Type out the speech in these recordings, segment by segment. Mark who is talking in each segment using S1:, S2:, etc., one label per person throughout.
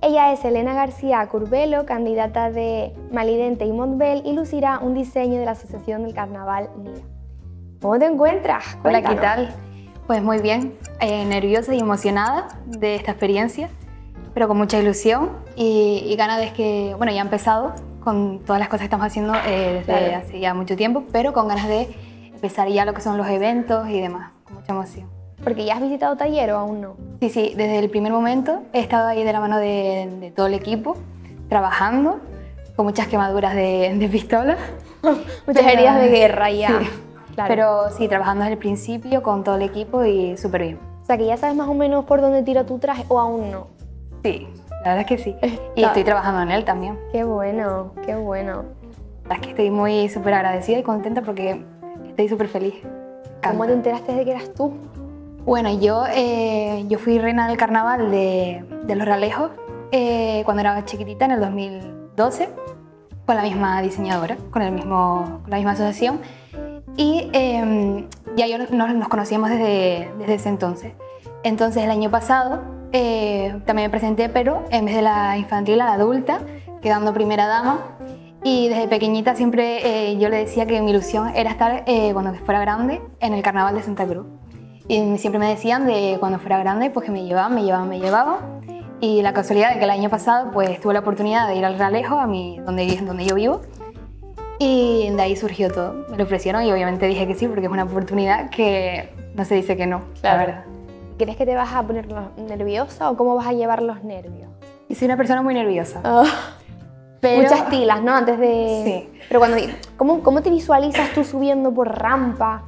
S1: Ella es Elena García Curbelo, candidata de Malidente y Montbel, y lucirá un diseño de la Asociación del Carnaval NIA. ¿Cómo te encuentras?
S2: Hola,
S1: Cuéntanos.
S2: ¿qué tal? Pues muy bien, nerviosa y emocionada de esta experiencia, pero con mucha ilusión y ganas de que, bueno, ya he empezado con todas las cosas que estamos haciendo desde hace ya mucho tiempo, pero con ganas de empezar ya lo que son los eventos y demás, con mucha emoción.
S1: ¿Porque ya has visitado taller o aún no?
S2: Sí, sí, desde el primer momento he estado ahí de la mano de todo el equipo, trabajando, con muchas quemaduras de pistola.
S1: Muchas heridas de guerra ya.
S2: Sí.
S1: Claro.
S2: Pero sí, trabajando desde el principio con todo el equipo y súper bien.
S1: O sea, que ya sabes más o menos por dónde tiro tu traje o aún no.
S2: Sí, la verdad es que sí. Y estoy trabajando en él también.
S1: Qué bueno, qué bueno.
S2: La verdad es que estoy muy súper agradecida y contenta porque estoy súper feliz.
S1: ¿Cómo te enteraste de que eras tú?
S2: Bueno, yo fui reina del carnaval de Los Realejos cuando era chiquitita, en el 2012, con la misma diseñadora, con la misma asociación. Y ya nos conocíamos desde ese entonces. Entonces el año pasado también me presenté, pero en vez de la infantil, a la adulta, quedando primera dama. Y desde pequeñita siempre yo le decía que mi ilusión era estar, cuando fuera grande, en el carnaval de Santa Cruz. Y siempre me decían de cuando fuera grande, pues que me llevaban. Y la casualidad de que el año pasado pues tuve la oportunidad de ir al Realejo, donde yo vivo. Y de ahí surgió todo. Me lo ofrecieron y obviamente dije que sí, porque es una oportunidad que no se dice que no,
S1: Claro.
S2: la verdad.
S1: ¿Crees que te vas a poner nerviosa o cómo vas a llevar los nervios?
S2: Y soy una persona muy nerviosa.
S1: Pero... Muchas tilas, ¿no? Antes de...
S2: Sí.
S1: Pero ¿cómo te visualizas tú subiendo por rampa?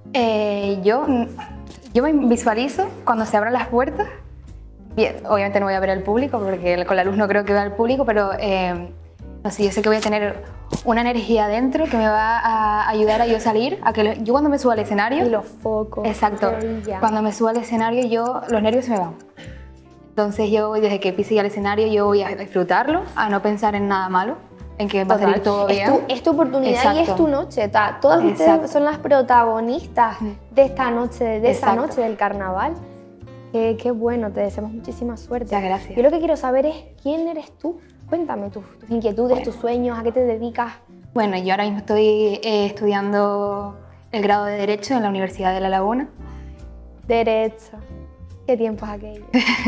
S2: Yo me visualizo cuando se abran las puertas. Bien, obviamente no voy a ver al público, porque con la luz no creo que vea al público, pero no sé, yo sé que voy a tener una energía adentro que me va a ayudar a yo salir, yo cuando me subo al escenario...
S1: Y los focos.
S2: Exacto. Cuando me subo al escenario, los nervios se me van. Entonces yo, desde que pise ya el escenario, yo voy a disfrutarlo, a no pensar en nada malo, en que va a salir todo bien.
S1: Es tu oportunidad. Exacto. Y es tu noche. Todas ustedes son las protagonistas de esta noche, de esa noche del carnaval. Qué bueno, te deseamos muchísima suerte.
S2: Muchas gracias.
S1: Yo lo que quiero saber es quién eres tú. Cuéntame tus inquietudes, tus sueños, a qué te dedicas.
S2: Bueno, yo ahora mismo estoy estudiando el grado de Derecho en la Universidad de La Laguna.
S1: Derecho. ¿Qué tiempos aquellos?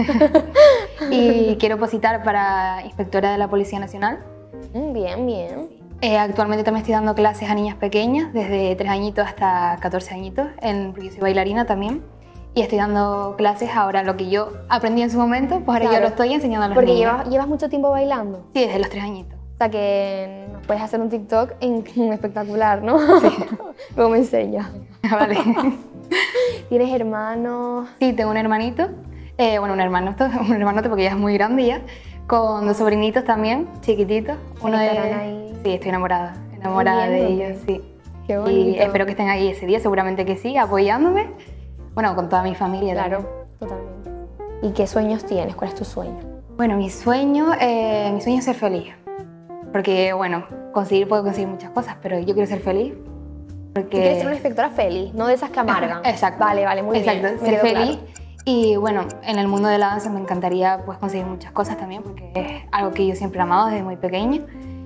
S2: Y quiero opositar para inspectora de la Policía Nacional.
S1: Bien, bien.
S2: Actualmente también estoy dando clases a niñas pequeñas, desde 3 añitos hasta 14 añitos, porque soy bailarina también. Y estoy dando clases ahora, lo que yo aprendí en su momento, pues ahora yo lo estoy enseñando a los niños.
S1: Porque llevas mucho tiempo bailando.
S2: Sí, desde los 3 añitos.
S1: O sea que nos puedes hacer un TikTok espectacular, ¿no? Sí. Luego me enseñas.
S2: Vale.
S1: ¿Tienes hermanos?
S2: Sí, tengo un hermanito. Bueno, un hermanote porque ya es muy grande ya. Con 2 sobrinitos también, chiquititos. Uno de ellos. Sí, estoy enamorada de ellos, sí.
S1: Qué bonito.
S2: Y espero que estén ahí ese día, seguramente que sí, apoyándome. Bueno, con toda mi familia.
S1: Claro,
S2: también.
S1: totalmente. ¿Y qué sueños tienes? ¿Cuál es tu sueño?
S2: Bueno, mi sueño es ser feliz. Porque, bueno, puedo conseguir muchas cosas, pero yo quiero ser feliz. Porque...
S1: Tú quieres ser una inspectora feliz, no de esas que amargan.
S2: Exacto.
S1: Vale, muy bien.
S2: Exacto, ser feliz. Claro. Y bueno, en el mundo de la danza me encantaría pues conseguir muchas cosas también, porque es algo que yo siempre he amado desde muy pequeña.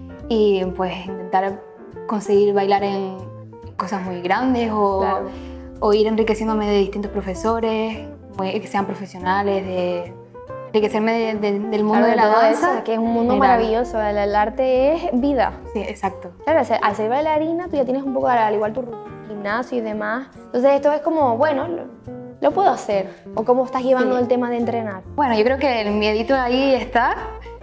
S2: Y pues intentar conseguir bailar en cosas muy grandes o ir enriqueciéndome de distintos profesores, que sean profesionales, enriquecerme del mundo de la danza.
S1: Eso, que es un mundo maravilloso, el arte es vida.
S2: Sí, exacto.
S1: Claro, al ser bailarina tú ya tienes un poco, al igual tu gimnasio y demás. Entonces esto es como, bueno, lo puedo hacer. ¿O cómo estás llevando el tema de entrenar?
S2: Bueno, yo creo que el miedito ahí está,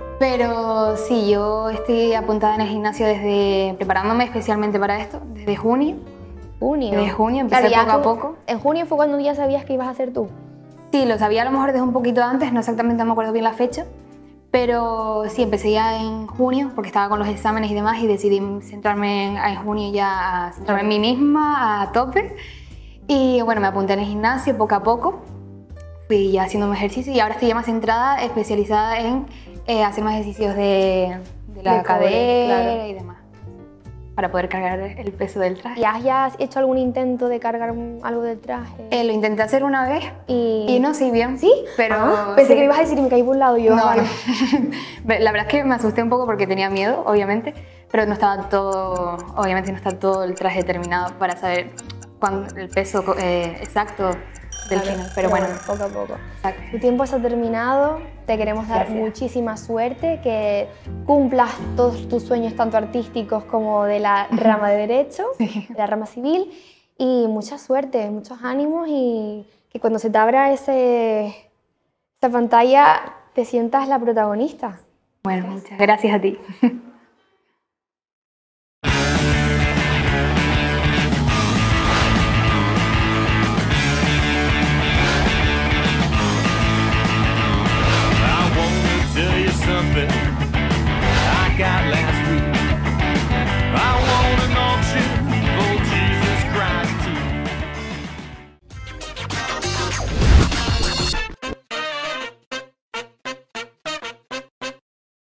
S2: pero sí, yo estoy apuntada en el gimnasio preparándome especialmente para esto, desde junio. Desde junio, empecé poco a poco.
S1: ¿En junio fue cuando ya sabías que ibas a hacer tú?
S2: Sí, lo sabía a lo mejor desde un poquito antes, no exactamente, no me acuerdo bien la fecha, pero sí, empecé ya en junio porque estaba con los exámenes y demás y decidí centrarme en junio ya, a centrarme en mí misma a tope. Y bueno, me apunté en el gimnasio poco a poco, fui ya haciendo más ejercicio y ahora estoy ya más centrada, especializada en hacer más ejercicios de la cadera y demás. para poder cargar el peso del traje.
S1: ¿Y has hecho algún intento de cargar algo del traje?
S2: Lo intenté hacer una vez y no, sí, bien.
S1: ¿Sí?
S2: Pero
S1: pensé
S2: sí.
S1: que me ibas a decir y me caí por un lado y yo...
S2: No,
S1: vale.
S2: no. La verdad es que me asusté un poco porque tenía miedo, obviamente, pero no estaba todo, obviamente no está todo el traje terminado para saber el peso exacto del final, pero bueno,
S1: poco a poco.
S2: Exacto.
S1: Tu tiempo se ha terminado, te queremos dar muchísima suerte, que cumplas todos tus sueños, tanto artísticos como de la rama de Derecho, de la rama civil, y mucha suerte, muchos ánimos, y que cuando se te abra esa pantalla te sientas la protagonista.
S2: Bueno, muchas gracias a ti.